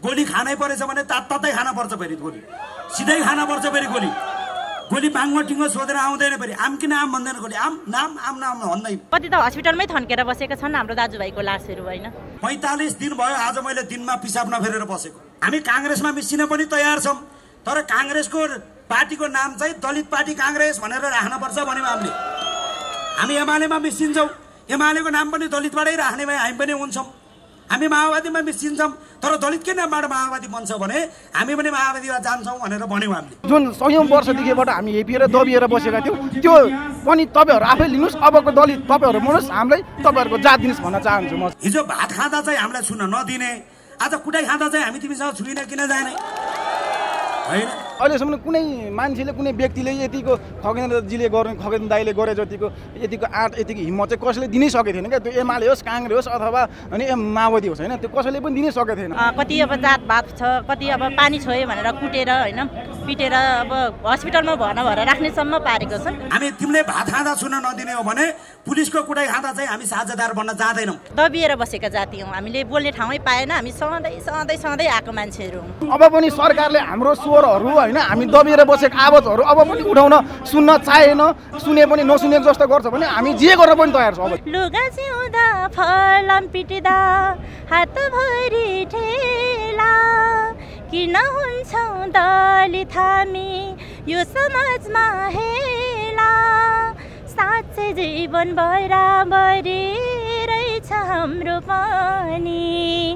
गोली खानै परेछ भने तात्तातै खान पर्छ फेरि गोली सिधै खान पर्छ फेरि गोली गोली बाङ्गो टिङ्गो सोधेर आउँदैन फेरि आम किन आम भन्दैन गोली आम नाम भन्दै कति त हस्पिटलमै थन्केर बसेका छन् हाम्रो दाजुभाइको लासहरू होइन 45 दिन भयो आज मैले दिनमा पिसाब नफेरेर बसेको हामी कांग्रेसमा मिसिन पनि तयार छौं तर कांग्रेसको पार्टीको नाम चाहिँ दलित पार्टी कांग्रेस भनेर राख्न पर्छ भन्यौ हामी एमालेमा मिसिन्छौं एमालेको नाम पनि दलितबाटै राख्ने भए हामी पनि हुन्छौं हामी माओवादीमा मिसिन्छौं तर दलितकै नामबाट माओवादी बन्छ भने हामी पनि माओवादीमा जान्छौं भनेर भन्यौ हामीले जुन सयौं वर्षदेखिबाट हामी हेपिएर दबिएर बसेका थियौं त्यो पनि तपाईहरु आफै लिनुस् अबको दलित तपाईहरु मनुस् हामीलाई तपाईहरुको जात दिनुस् भन्न चाहन्छु म हिजो भात खाँदा चाहिँ हामीलाई छुन नदिने आज कुटाई खाँदा चाहिँ हामी तिमीसँग छुइन किन जाने हैन अहिलेसम्म कुनै मान्छेले कुनै व्यक्तिले यतिको खगेन्द्रजीले गर्ने खगेन्द्र दाइले गरे जतिको यतिको आँट यतिको हिम्मत चाहिँ कसैले दिनै सकेको थिएन क्या त्यो एमाले होस् कांग्रेस होस् अथवा अनि माओवादी होस् हैन त्यो कसैले पनि दिनै सकेको थिएन कति अब जातभात छ कति अब पानी छोयो भनेर कुटेर हैन पिटेर अब हस्पिटलमा भएर राख्नेसम्म पारेको छन् हामी तिमीले भात खाँदा छुन नदिने हो भने पुलिसको कुटाई खाँदा चाहिँ हामी साझेदार बन्न जाँदैनौं दबिएर बसेका जाति हौं हामीले बोल्ने ठाउँै पाएन हामी सधैँ आएको मान्छेहरू अब पनि सरकारले हाम्रो स्वरहरू हैन हामी दबिएर बसेको आवाजहरू अब पनि उठाउन सुन्न चाहेन सुने पनि नसुनेको जस्तो गर्छ भने हामी जे गर्न पनि तयार छौं अब लुगा सिउँदा फलाम पिट्दा हात भरि ठेला किन हुन्छौ दलित हामी यो समाजमा हेला साँच्चै जीवन बराबरी रहेछ हाम्रो पनि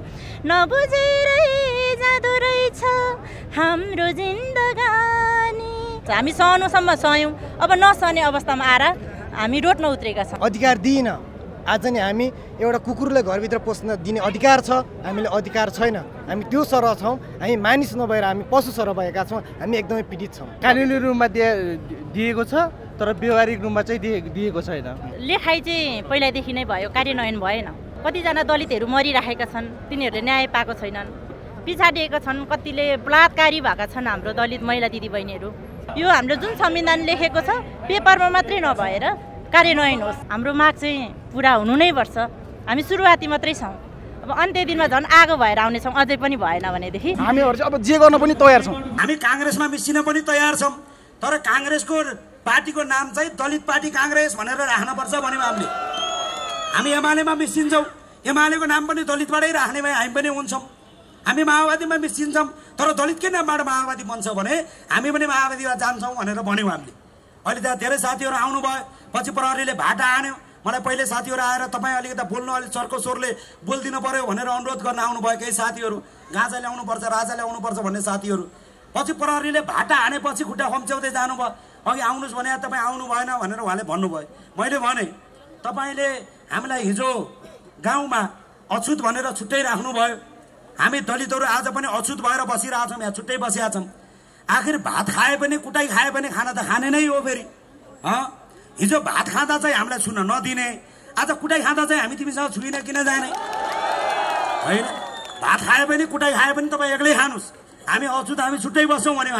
नबुझेरै जाँदो रहेछ हाम्रो जिन्दगानी हामी सहनुसम्म सहयौं अब नसहने अवस्थामा आएर हामी रोड्न उत्रेका छौं अधिकार दिइन आज नि हामी एउटा कुकुरले घरभित्र पस्न दिने अधिकार छ हामीले अधिकार छैन हामी त्यो सरह छौं हामी मानिस नभएर हामी पशु सरह भएका छौं हामी एकदमै पीडित छौं कानुनी रूपमा दिएको छ तर व्यवहारिक रूपमा चाहिँ दिएको छैन लेखाइ चाहिँ पहिलादेखि नै भयो कार्यान्वयन भएन कतिजना दलितहरू मरिराखेका छन् तिनीहरूले न्याय पाएको छैनन् पिछाडिएका छन् कतिले बलात्कारी भएका छन् हाम्रो दलित महिला दिदीबहिनीहरू यो हाम्रो जुन संविधान लेखेको छ पेपरमा मात्रै नभएर कार्यान्वयन होस् हाम्रो माग चाहिँ पूरा हुनु नै पर्छ हामी सुरुवाती मात्रै छौं अब अन्त्य दिनमा झन् आगो भएर आउने छौं अझै पनि भएन भनेदेखि हामीहरु चाहिँ अब जे गर्न पनि तयार छौं हामी कांग्रेसमा मिसिन पनि तयार छौं तर कांग्रेसको पार्टीको नाम चाहिँ दलित पार्टी कांग्रेस भनेर राख्न पर्छ भन्यौ हामी एमालेमा मिसिन्छौं एमालेको नाम पनि दलितबाटै राख्ने भए हामी पनि हुन्छौं हामी माओवादीमा मिसिन्छौं तर दलितकै नामबाट माओवादी बन्छ भने हामी पनि माओवादीमा जान्छौं भनेर भन्यौ हामीले अहिले त धेरै साथीहरु आउनु भयो पछि प्रहरीले भाटा हान्यो मलाई पहिले साथीहरु आएर तपाई अलिकति बोल्नु अलि चर्को स्वरले बोल्दिनु पर्यो भनेर अनुरोध गर्न आउनु भयो केही साथीहरु गाजा ल्याउनु पर्छ राजा ल्याउनु पर्छ भन्ने साथीहरु पछि प्रहरीले भाटा हानेपछि खुट्टा खम्च्याउँदै जानु भयो अघि आउनुस् भने तपाई आउनु भएन भनेर उहाँले भन्नुभयो मैले भने तपाईले हामीलाई हिजो गाउँमा अछुत भनेर छुट्टै राख्नु भयो हामी दलितहरु आज पनि अछुत भएर बसिरहेछौं यहाँ छुट्टै बसिया छौं आखिर भात खाए पनि कुटाई खाए पनि खाना त खाने नै हो फेरि हिजो भात खाँदा चाहिँ हामीलाई छुन नदिने आज कुटाई खाँदा चाहिँ हामी तिमीसँग छुइन किन जाने हैन भात खाए पनि कुटाई खाए पनि तपाई एक्लै खानुस् हामी अछुत हामी छुट्टै बस्छौं भन्यौ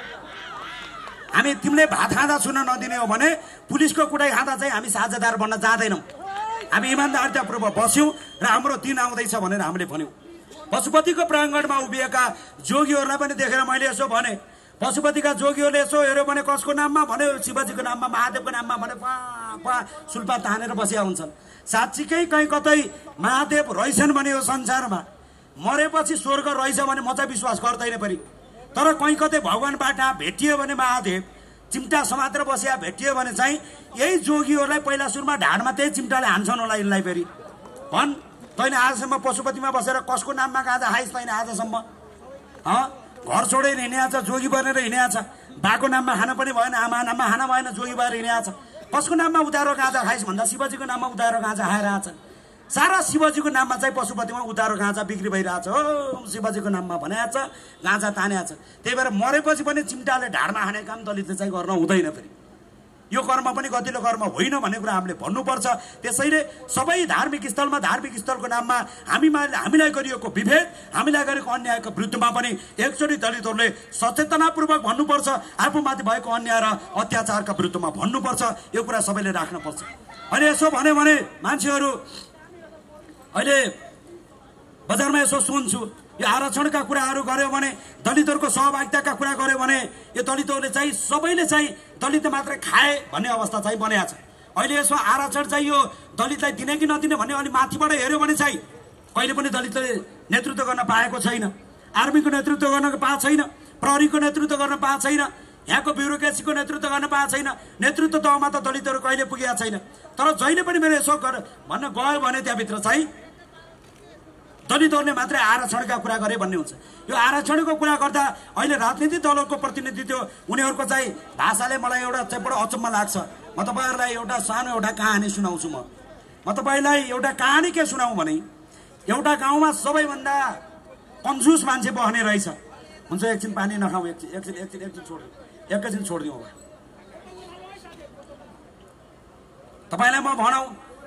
हामी तिमीले भात खाँदा छुन नदिने हो भने पुलिसको कुटाई खाँदा चाहिँ हामी साझेदार बन्न जाँदैनौं हामी इमानदारीतापूर्वक बस्यौं र हाम्रो दिन आउँदैछ भनेर हामीले भन्यौं पशुपतिको प्राङ्गणमा उभिएका जोगीहरूलाई पनि देखेर मैले यसो भने पशुपतिका जोगीहरूले यसो हेर्यो भने कसको नाममा भने शिवजीको नाममा महादेवको नाममा भने सुल्पा तानेर बसिया हुन्छन् साच्चीकै कहीँ कतै महादेव रहेछन् भने यो संसारमा मरेपछि स्वर्ग रहेछ भने म चाहिँ विश्वास गर्दैन पनि तर कहीँ कतै भगवानबाट भेटियो भने महादेव चिम्टा समातेर बसिया भेटियो भने चाहिँ यही जोगीहरूलाई पहिला सुरुमा ढाडमा त्यही चिम्टाले हान्छन् होला यिनलाई फेरि भन् तैँले आजसम्म पशुपतिमा बसेर कसको नाममा गाजा खाइस् तैँले आजसम्म घर छोडेर हिँडेको छ जोगी बनेर हिँडेको छ बाको नाममा खान पनि भएन आमा नाममा खान भएन जोगी भएर हिँडेको छ कसको नाममा उधारो गाजा खाइस् भन्दा शिवजीको नाममा उधारो गाजा खाइरहेछ सारा शिवजीको नाममा चाहिँ पशुपतिमा उधारो गाजा बिक्री भइरहेछ हो शिवजीको नाममा भनेको छ गाजा तानेको छ त्यही भएर मरेपछि पनि चिम्टाले ढाडमा हाने काम दलितले चाहिँ गर्न हुँदैन फेरि यो कर्म पनि गतिलो कर्म होइन भन्ने कुरा हामीले भन्नुपर्छ त्यसैले सबै धार्मिक स्थलमा धार्मिक स्थलको नाममा हामीलाई गरिएको विभेद हामीलाई गरेको अन्यायको विरुद्धमा पनि एकचोटि दलितहरूले सचेतनापूर्वक भन्नुपर्छ आफूमाथि भएको अन्याय र अत्याचारका विरुद्धमा भन्नुपर्छ यो कुरा सबैले राख्नुपर्छ अनि यसो भन्यो भने मान्छेहरू अहिले बजारमा यसो सुन्छु यो आरक्षणका कुराहरू गर्यो भने दलितहरूको सहभागिताका कुरा गर्यो भने यो दलितहरूले चाहिँ सबैले चाहिँ दलित मात्रै खाए भन्ने अवस्था चाहिँ बनेको छ। अहिले यसमा आरक्षण चाहिँ यो दलितलाई दिने कि नदिने भन्ने अलि माथिबाट हेऱ्यो भने चाहिँ कहिले पनि दलितले नेतृत्व गर्न पाएको छैन, आर्मीको नेतृत्व गर्न पाएको छैन, प्रहरीको नेतृत्व गर्न पाएको छैन, यहाँको ब्युरोक्रेसीको नेतृत्व गर्न पाएको छैन। नेतृत्व तहमा त दलितहरू कहिले पुगेका छैन। तर जहिले पनि मेरो यसो भन्न गयो भने त्यहाँभित्र चाहिँ दलितहरूले मात्रै आरक्षणका कुरा गरे भन्ने हुन्छ। यो आरक्षणको कुरा गर्दा अहिले राजनीतिक दलहरूको प्रतिनिधित्व उनीहरूको चाहिँ भाषाले मलाई एउटा चाहिँ बडो अचम्म लाग्छ। म तपाईँहरूलाई एउटा सानो एउटा कहानी सुनाउँछु। म तपाईँलाई एउटा कहानी के सुनाउँ भने एउटा गाउँमा सबैभन्दा कन्जुस मान्छे बस्ने रहेछ। हुन्छ एकछिन पानी नखाउँ, एकैछिन छोडिदिउँ। तपाईँलाई म भनौँ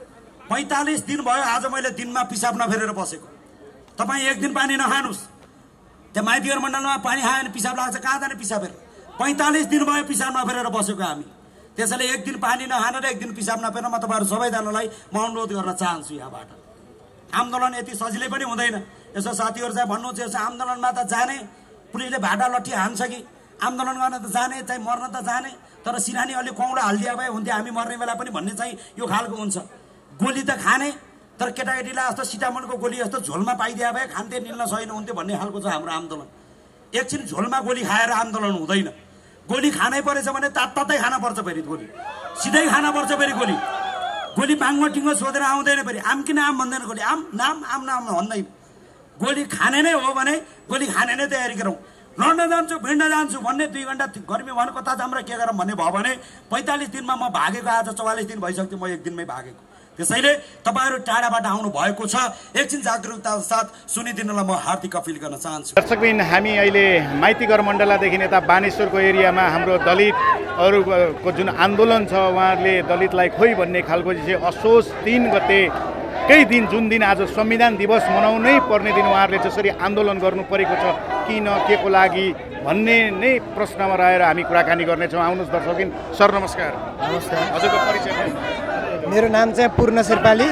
45 दिन भयो आज मैले दिनमा पिसाब नफेरेर बसेको। तपाईँ एक दिन पानी नखानुहोस्, त्यहाँ माइतीघर मण्डलमा पानी खायो भने पिसाब लाग्छ, कहाँ जाने पिसाब फेर। 45 दिन भयो पिसाब नफेरेर बसेको हामी। त्यसैले एक दिन पानी नखान र एक दिन पिसाब नफेरेर म तपाईँहरू सबैजनालाई म अनुरोध गर्न चाहन्छु। यहाँबाट आन्दोलन यति सजिलै पनि हुँदैन। यसो साथीहरू चाहिँ भन्नुहुन्छ यसो आन्दोलनमा त जाने, पुलिसले भाटा लट्ठी हान्छ कि, आन्दोलन गर्न त जाने, चाहिँ मर्न त जाने, तर सिरानी अलि कौडा हालिदिए भए हुन्थ्यो हामी मर्ने बेला पनि भन्ने चाहिँ यो खालको हुन्छ। गोली त खाने, तर केटाकेटीलाई जस्तो सिटामनको गोली जस्तो झोलमा पाइदिए भए खान्थे, निल्न सकेन हुन्थ्यो भन्ने खालको छ हाम्रो आन्दोलन। एकछिन झोलमा गोली खाएर आन्दोलन हुँदैन। गोली खानै परेछ भने तात्तातै खान पर्छ, फेरि गोली सिधै खान पर्छ। फेरि गोली पाङ्गो टिङ्गो सोधेर आउँदैन। फेरि आम कि नाम भन्दैन, गोली आम नाम भन्दैन। गोली खाने नै हो भने गोली खाने नै तयारी गरौँ। लड्न जान्छु, भिड्न जान्छु भन्ने 2 घन्टा गर्मी भने कता जाम र के गरौँ भन्ने भयो भने 45 दिनमा म भागेको, आज 44 दिन भइसक्यो म एक दिनमै भागेको। त्यसैले तपाईँहरू टाढाबाट आउनु भएको छ, एकछिन जागरुकताका साथ सुनिदिनुलाई म हार्दिक अपिल गर्न चाहन्छु। दर्शकबिन, हामी अहिले माइतीघर मण्डलदेखि यता बानेश्वरको एरियामा हाम्रो दलितहरूको जुन आन्दोलन छ, उहाँहरूले दलितलाई खोइ भन्ने खालको चाहिँ असोज 3 गते केही दिन जुन दिन आज संविधान दिवस मनाउनै पर्ने दिन उहाँहरूले जसरी आन्दोलन गर्नु परेको छ, किन के को लागि भन्ने नै प्रश्नमा रहेर हामी कुराकानी गर्नेछौँ। आउनुहोस् दर्शकबिन। सर नमस्कार। नमस्कार। हजुरको परिचय? मेरो नाम चाहिँ पूर्ण शेर्पाली,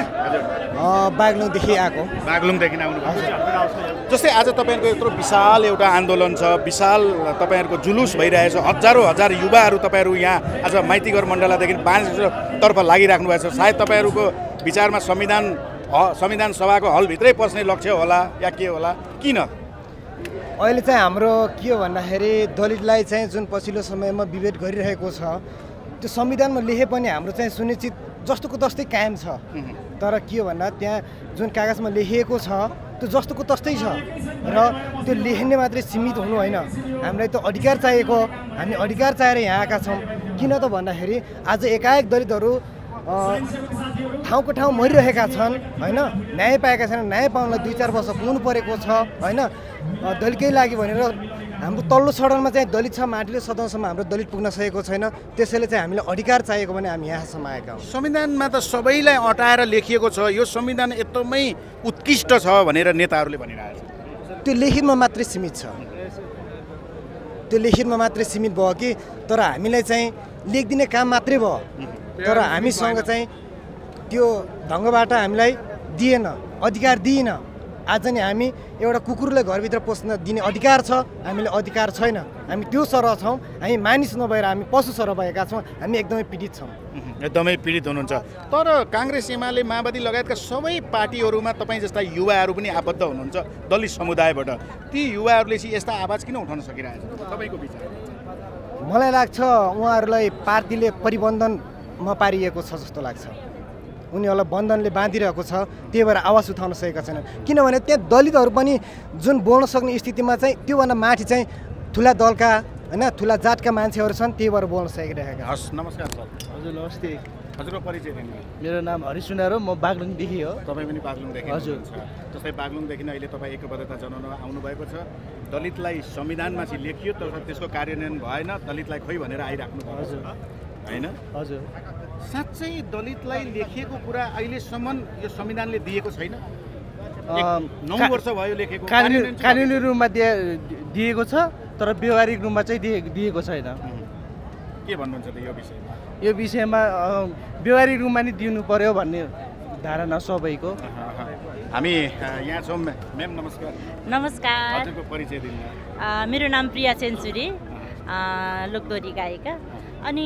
बागलुङदेखि आएको। बागलुङदेखि आउनुभएको। जस्तै आज तपाईँहरूको यत्रो विशाल एउटा आन्दोलन छ, विशाल तपाईँहरूको जुलुस भइरहेछ, हजारौँ हजार युवाहरू तपाईँहरू यहाँ आज माइतीघर मण्डलदेखि बानेश्वरतर्फ लागिराख्नु भएको छ। सायद तपाईँहरूको विचारमा संविधान सभाको हलभित्रै पस्ने लक्ष्य होला या के होला, किन? अहिले चाहिँ हाम्रो के हो भन्दाखेरि दलितलाई चाहिँ जुन पछिल्लो समयमा विभेद गरिरहेको छ, त्यो संविधानमा लेखे पनि हाम्रो चाहिँ सुनिश्चित जस्तोको तस्तै कायम छ। तर के हो भन्दा त्यहाँ जुन कागजमा लेखिएको छ त्यो जस्तोको तस्तै छ र त्यो लेख्ने मात्रै सीमित हुनु होइन। हामीलाई त अधिकार चाहिएको, हामी अधिकार चाहेर यहाँ आएका छौँ। किन त भन्दाखेरि आज एकाएक दलितहरू ठाउँको ठाउँ मरिरहेका छन् होइन, न्याय पाएका छैनन्। न्याय पाउनलाई 2-4 वर्ष पुग्नु परेको छ होइन। दलितकै लागि भनेर हाम्रो तल्लो सदनमा चाहिँ दलित छ, माथिल्लो सदनसम्म हाम्रो दलित पुग्न सकेको छैन। त्यसैले चाहिँ हामीलाई अधिकार चाहिएको भने हामी यहाँसम्म आएका हौँ। संविधानमा त सबैलाई अटाएर लेखिएको छ, यो संविधान एकदमै उत्कृष्ट छ भनेर नेताहरूले भनिरहेको छ। त्यो लेखितमा मात्रै सीमित छ, त्यो लेखितमा मात्रै सीमित भयो कि, तर हामीलाई चाहिँ लेखिदिने काम मात्रै भयो। तर हामीसँग चाहिँ त्यो ढङ्गबाट हामीलाई दिएन, अधिकार दिएन। आज नि हामी एउटा कुकुरलाई घरभित्र पस्न दिने अधिकार छ, हामीले अधिकार छैन। हामी त्यो सरह छौँ, हामी मानिस नभएर हामी पशु सरह भएका छौँ। हामी एकदमै पीडित छौँ, एकदमै पीडित हुनुहुन्छ। तर काङ्ग्रेस, एमाले, माओवादी लगायतका सबै पार्टीहरूमा तपाईँ जस्ता युवाहरू पनि आबद्ध हुनुहुन्छ दलित समुदायबाट। ती युवाहरूले चाहिँ यस्ता आवाज किन उठाउन सकिरहेको छ तपाईँको विचार? मलाई लाग्छ उहाँहरूलाई पार्टीले परिबन्धनमा पारिएको छ जस्तो लाग्छ। उनीहरूलाई बन्धनले बाँधिरहेको छ, त्यही भएर आवाज उठाउन सकेका छैनन्। किनभने त्यहाँ दलितहरू पनि जुन बोल्न सक्ने स्थितिमा चाहिँ त्योभन्दा माथि चाहिँ ठुला दलका होइन, ठुला जातका मान्छेहरू छन्, त्यही भएर बोल्न सकिरहेका। हस्, नमस्कार सर। हजुर नमस्ते। हजुरको परिचय दिनु? मेरो नाम हरि सुनार हो, म बागलुङदेखि हो। तपाईँ पनि बागलुङदेखि? हजुर। जस्तै बागलुङदेखि अहिले तपाईँ एकबद्धता जनाउन आउनुभएको छ। दलितलाई संविधानमा चाहिँ लेखियो तर त्यसको कार्यान्वयन भएन, दलितलाई खोइ भनेर आइराख्नु हजुर होइन? हजुर। साँच्चै दलितलाई लेखिएको कुरा अहिलेसम्म यो संविधानले दिएको छैन? 9 वर्ष भयो लेखेको, कानुनी रूपमा दिएको छ, तर व्यवहारिक रूपमा चाहिँ दिएको छैन। के भन्नुहुन्छ त यो विषयमा? यो विषयमा व्यवहारिक रूपमा नि दिनु पर्यो भन्ने धारणा सबैको। हामी यहाँ छौँ। म्याम नमस्कार। नमस्कार। हजुरको परिचय दिनु। मेरो नाम प्रिया सेन्चुरी, लोकदोरी गायिका। अनि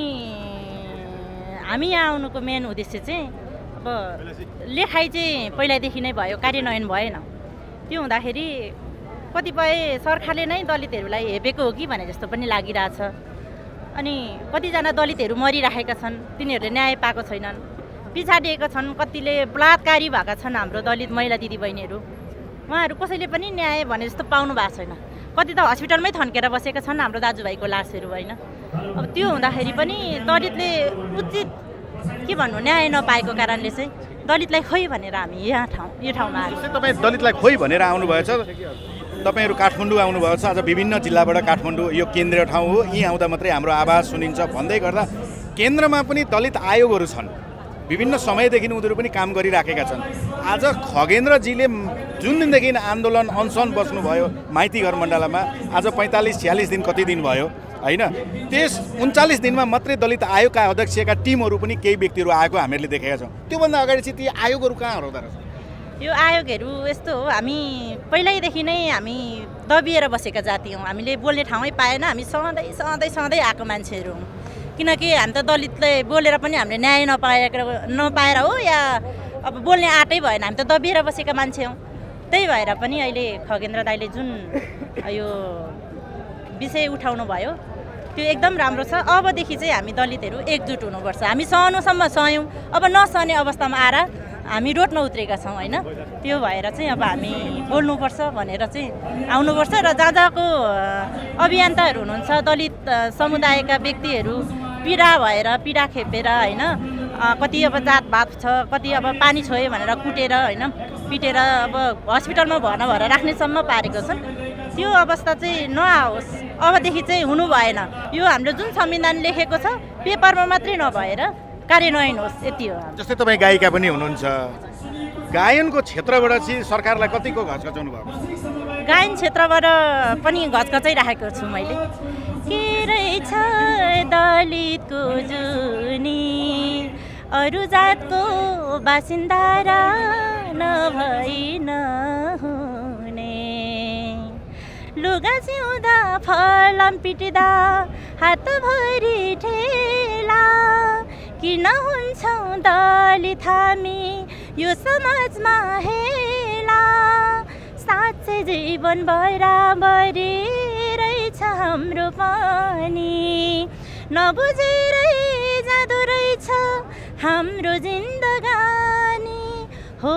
हामी यहाँ आउनुको मेन उद्देश्य चाहिँ अब लेखाइ चाहिँ पहिल्यैदेखि नै भयो, कार्यान्वयन भएन। त्यो हुँदाखेरि कतिपय सरकारले नै दलितहरूलाई हेपेको हो कि भने जस्तो पनि लागिरहेछ। अनि कतिजना दलितहरू मरिरहेका छन्, तिनीहरूले न्याय पाएको छैनन्, पिछाडिएका छन्, कतिले बलात्कारी भएका छन् हाम्रो दलित महिला दिदीबहिनीहरू। उहाँहरू कसैले पनि न्याय भने जस्तो पाउनु भएको छैन। कति त हस्पिटलमै थन्केर बसेका छन् हाम्रो दाजुभाइको लासहरू होइन। अब त्यो हुँदाखेरि पनि दलितले उचित के भन्नु न्याय नपाएको कारणले चाहिँ दलितलाई खोइ भनेर हामी यो ठाउँमा आएको। तपाईँ दलितलाई खोइ भनेर आउनुभएछ। तपाईँहरू काठमाडौँ आउनुभएको छ, आज विभिन्न जिल्लाबाट काठमाडौँ यो केन्द्रीय ठाउँ हो, यहीँ आउँदा मात्रै हाम्रो आवाज सुनिन्छ भन्दै गर्दा केन्द्रमा पनि दलित आयोगहरू छन्। विभिन्न समयदेखि उनीहरू पनि काम गरिराखेका छन्। आज खगेन्द्रजीले जुन दिनदेखि आन्दोलन अनसन बस्नुभयो माइती घर मण्डलामा, आज 45-46 दिन कति दिन भयो होइन, त्यस 39 दिनमा मात्रै दलित आयोगका अध्यक्षका टिमहरू पनि केही व्यक्तिहरू आएको हामीहरूले देखेका छौँ। त्योभन्दा अगाडि चाहिँ ती आयोगहरू कहाँ हराउँदो रहेछ? यो आयोगहरू यस्तो हो, हामी पहिल्यैदेखि नै हामी दबिएर बसेका जाति हौँ। हामीले बोल्ने ठाउँै पाएन। हामी सधैँ आएको मान्छेहरू हौँ। किनकि हामी त दलितले बोलेर पनि हामीले न्याय नपाएर हो या अब बोल्ने आँटै भएन। हामी त दबिएर बसेका मान्छे हौँ। त्यही भएर पनि अहिले खगेन्द्र दाइले जुन यो विषय उठाउनु भयो त्यो एकदम राम्रो छ। अबदेखि चाहिँ हामी दलितहरू एकजुट हुनुपर्छ। हामी सहनुसम्म सहयौँ, अब नसहने अवस्थामा आएर हामी रोडमा उत्रेका छौँ होइन। त्यो भएर चाहिँ अब हामी बोल्नुपर्छ भनेर चाहिँ आउनुपर्छ। र जहाँ जहाँको अभियन्ताहरू हुनुहुन्छ, दलित समुदायका व्यक्तिहरू पीडा खेपेर होइन, कति अब जातभात छ, कति अब पानी छोयो भनेर कुटेर होइन, पिटेर अब हस्पिटलमा भर्ना भएर राख्नेसम्म पारेको छन्। त्यो अवस्था चाहिँ नआओस्, अबदेखि चाहिँ हुनु भएन। यो हाम्रो जुन संविधान लेखेको छ पेपरमा मात्रै नभएर कार्यान्वयन होस्, यति हो। जस्तै तपाईँ गायिका पनि हुनुहुन्छ, गायनको क्षेत्रबाट चाहिँ सरकारलाई कतिको घचघचाउनु भएको? गायन क्षेत्रबाट पनि घचघचाइराखेको छु मैले। के रहेछ दलितको जुनी, अरू जातको बासिन्दा र नभई नहुने, लुगा सिउँदा फलाम पिट्दा हातभरि ठेला, किन हुन्छौँ दलित हामी यो समाजमा हेला, साँच्चै जीवन बराबरी रहेछ हाम्रो पनि, नबुझेरै जाँदो रहेछ हाम्रो जिन्दगानी, हो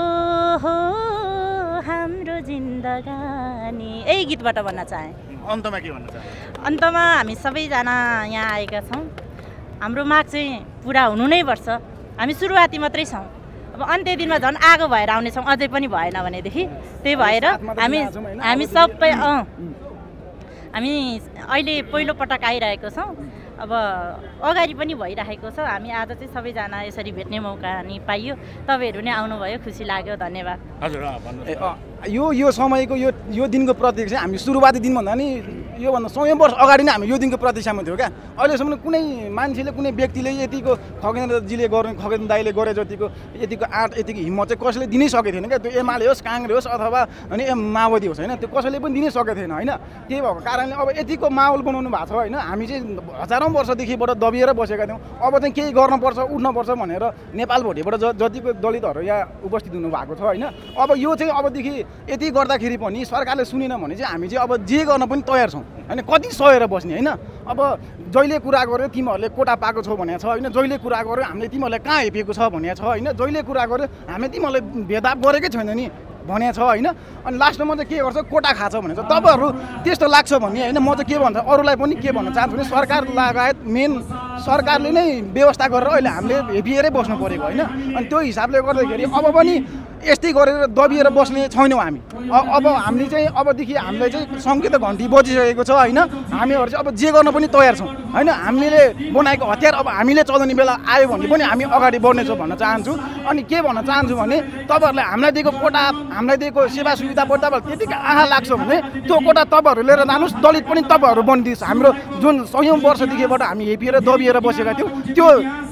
हाम्रो जिन्दगानी। यही गीतबाट भन्न चाहे। अन्तमा के भन्न चाहे? अन्तमा हामी सबैजना यहाँ आएका छौँ। हाम्रो माग चाहिँ पुरा हुनु नै पर्छ। हामी सुरुवाती मात्रै छौँ, अब अन्त्य दिनमा झन् आगो भएर आउनेछौँ अझै पनि भएन भनेदेखि। त्यही भएर हामी सबै हामी अहिले पहिलोपटक आइरहेको छौँ। अब अगाडि पनि भइरहेको छ। हामी आज चाहिँ सबैजना यसरी भेट्ने मौका नि पाइयो। तपाईँहरू नै आउनुभयो, खुसी लाग्यो, धन्यवाद। हजुर यो समयको यो दिनको प्रतीक्षा चाहिँ हामी सुरुवाती दिन भन्दा नि योभन्दा 100 वर्ष अगाडि नै हामी यो दिनको प्रतीक्षामा थियौँ क्या। अहिलेसम्म कुनै मान्छेले कुनै व्यक्तिले यतिको खगेन्द्रजीले खगेन्द्र दाइले गरे जतिको यतिको आँट यतिको हिम्मत चाहिँ कसैले दिनै सकेको थिएन क्या। त्यो एमाले होस्, काङ्ग्रेस होस् अथवा अनि माओवादी होस् होइन, त्यो कसैले पनि दिनै सकेको थिएन होइन। त्यही भएको कारणले अब यतिको माहौल बनाउनु भएको छ होइन। हामी चाहिँ हजारौँ वर्षदेखिबाट दबिएर बसेका थियौँ। अब चाहिँ केही गर्नुपर्छ, उठ्नुपर्छ भनेर नेपालभरिबाट जतिको दलितहरू यहाँ उपस्थित हुनुभएको छ होइन। अब यो चाहिँ अबदेखि यति गर्दाखेरि पनि सरकारले सुनेन भने चाहिँ हामी चाहिँ अब जे गर्न पनि तयार छौँ होइन। कति सहेर बस्ने होइन। अब जहिले कुरा गऱ्यो तिमीहरूले कोटा पाएको छौ भनेको छ होइन, जहिले कुरा गऱ्यो हामीले तिमीहरूलाई कहाँ हेपेको छ भनेको छ होइन, जहिले कुरा गऱ्यो हामीले तिमीहरूले भेदभाव गरेकै छैन नि भनेको छ होइन। अनि लास्टमा चाहिँ के गर्छ, कोटा खाछ भनेको छ। तपाईँहरू त्यस्तो लाग्छ भने होइन, म चाहिँ के भन्छ अरूलाई पनि के भन्न चाहन्छु भने सरकार लगायत मेन सरकारले नै व्यवस्था गरेर अहिले हामीले हेपिएरै बस्नु परेको होइन। अनि त्यो हिसाबले गर्दाखेरि अब पनि यस्तै गरेर दबिएर बस्ने छैनौँ हामी। अब हामीले चाहिँ अबदेखि हामीलाई चाहिँ सङ्केत घन्टी बजिसकेको छ होइन। हामीहरू चाहिँ अब जे गर्न पनि तयार छौँ होइन। हामीले बनाएको हतियार अब हामीले चलाउने बेला आयो भने पनि हामी अगाडि बढ्नेछौँ भन्न चाहन्छु। अनि के भन्न चाहन्छु भने तपाईँहरूले हामीलाई दिएको कोटा, हामीलाई दिएको सेवा सुविधाबाट तपाईँहरू त्यतिकै आँखा लाग्छ भने त्यो कोटा तपाईँहरू लिएर जानुहोस्, दलित पनि तपाईँहरू बनिदिनुहोस्। हाम्रो जुन 100औं वर्षदेखिबाट हामी हेपिएर दबिएर बसेका थियौँ त्यो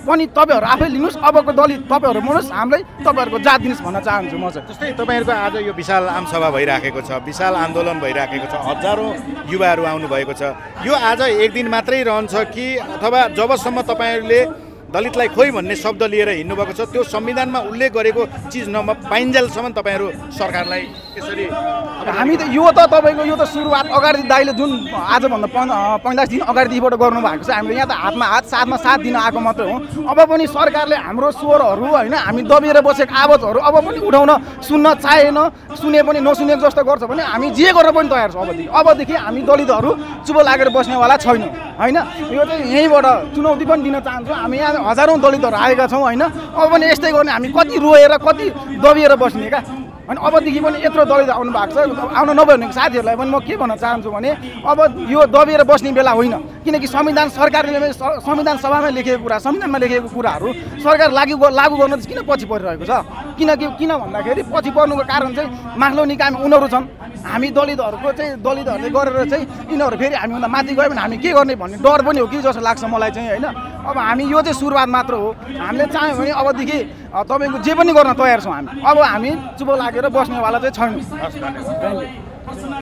पनि तपाईँहरू आफै लिनुहोस्, अबको दलित तपाईँहरू मोड्नुहोस्, हामीलाई तपाईँहरूको जात दिनुहोस् भन्न चाहन्छु म चाहिँ। जस्तै तपाईँहरूको आज यो विशाल आमसभा भइराखेको छ, विशाल आन्दोलन भइराखेको छ, हजारौँ युवाहरू आउनुभएको छ, यो आज एक दिन मात्रै रहन्छ कि अथवा जबसम्म तपाईँहरूले दलितलाई खोइ भन्ने शब्द लिएर हिँड्नुभएको छ त्यो संविधानमा उल्लेख गरेको चिज पाइन्जेलसम्म तपाईँहरू सरकारलाई यसरी हामी त यो त तपाईँको यो त सुरुवात अगाडि दाइले जुन आजभन्दा 45 दिन अगाडिदेखिबाट गर्नुभएको छ। हामीले यहाँ त हातमा हात साथमा साथ दिन आएको मात्रै हो। अब पनि सरकारले हाम्रो स्वरहरू होइन हामी दबिएर बसेको आवाजहरू अब पनि उठाउन सुन्न चाहेन, सुने पनि नसुनेको जस्तो गर्छ भने हामी जे गर्न पनि तयार छौँ। अबदेखि हामी दलितहरू चुप लागेर बस्नेवाला छैनौँ होइन। यो चाहिँ यहीँबाट चुनौती पनि दिन चाहन्छु। हामी यहाँ हजारौँ दलितहरू आएका छौँ होइन। अब पनि यस्तै गर्ने, हामी कति रोएर कति दबिएर बस्ने क्या। अनि अबदेखि पनि यत्रो दलित आउनु भएको छ, आउन नभएको साथीहरूलाई पनि म के भन्न चाहन्छु भने अब यो दबिएर बस्ने बेला होइन। किनकि संविधान सरकारले संविधान सभामा लेखेको कुरा, संविधानमा लेखेको कुराहरू सरकार लागू गर्न चाहिँ किन पछि परिरहेको छ? किन भन्दाखेरि पछि पर्नुको कारण चाहिँ माथिल्लो निकायमा उनीहरू छन्। हामी दलितहरूको चाहिँ दलितहरूले गरेर चाहिँ यिनीहरू फेरि हामीभन्दा माथि गयो भने हामी के गर्ने भन्ने डर पनि हो कि जस्तो लाग्छ मलाई चाहिँ होइन। अब हामी यो चाहिँ सुरुवात मात्र हो। हामीले चाह्यौँ भने अबदेखि तपाईँको जे पनि गर्न तयार छौँ हामी। अब हामी चुप लागेर बस्नेवाला चाहिँ छैनौँ।